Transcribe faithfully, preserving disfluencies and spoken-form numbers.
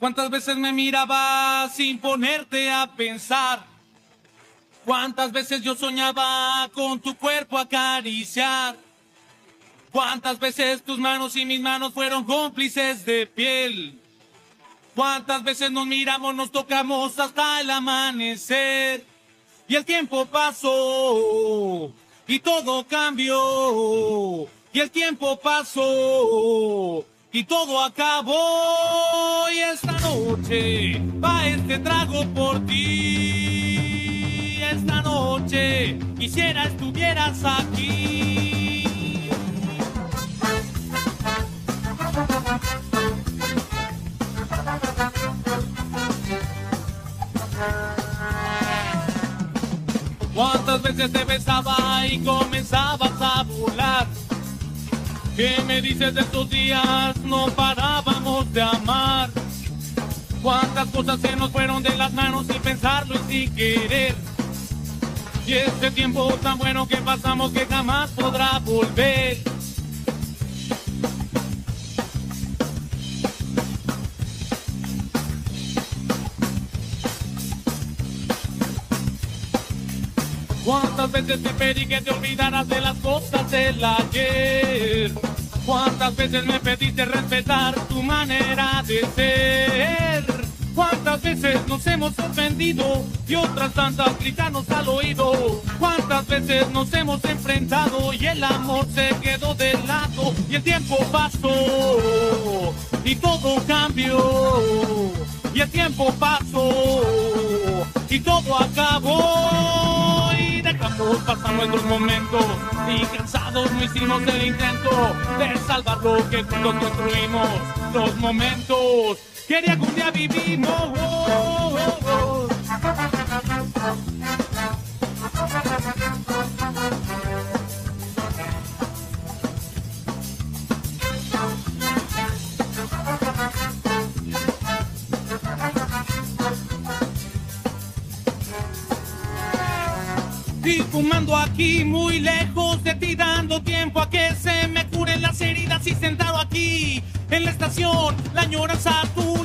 ¿Cuántas veces me mirabas sin ponerte a pensar? ¿Cuántas veces yo soñaba con tu cuerpo acariciar? ¿Cuántas veces tus manos y mis manos fueron cómplices de piel? ¿Cuántas veces nos miramos, nos tocamos hasta el amanecer? Y el tiempo pasó y todo cambió. Y el tiempo pasó y todo acabó. Y esta noche va este trago por ti. Esta noche quisiera estuvieras aquí. ¿Cuántas veces te besaba y comenzabas a burlar? ¿Qué me dices de estos días? No parábamos de amar. ¿Cuántas cosas se nos fueron de las manos sin pensarlo y sin querer? Y este tiempo tan bueno que pasamos que jamás podrá volver. ¿Cuántas veces te pedí que te olvidaras de las cosas del ayer? ¿Cuántas veces me pediste respetar tu manera de ser? ¿Cuántas veces nos hemos ofendido y otras tantas gritarnos al oído? ¿Cuántas veces nos hemos enfrentado y el amor se quedó de lado? Y el tiempo pasó y todo cambió. Y el tiempo pasó y todo acabó. Dejamos pasar nuestros momentos y cansados no hicimos el intento de salvar lo que juntos construimos. Los momentos que algún día vivimos. Oh, oh, oh. Y fumando aquí muy lejos de ti, dando tiempo a que se me curen las heridas. Y sentado aquí en la estación, la añoranza tuya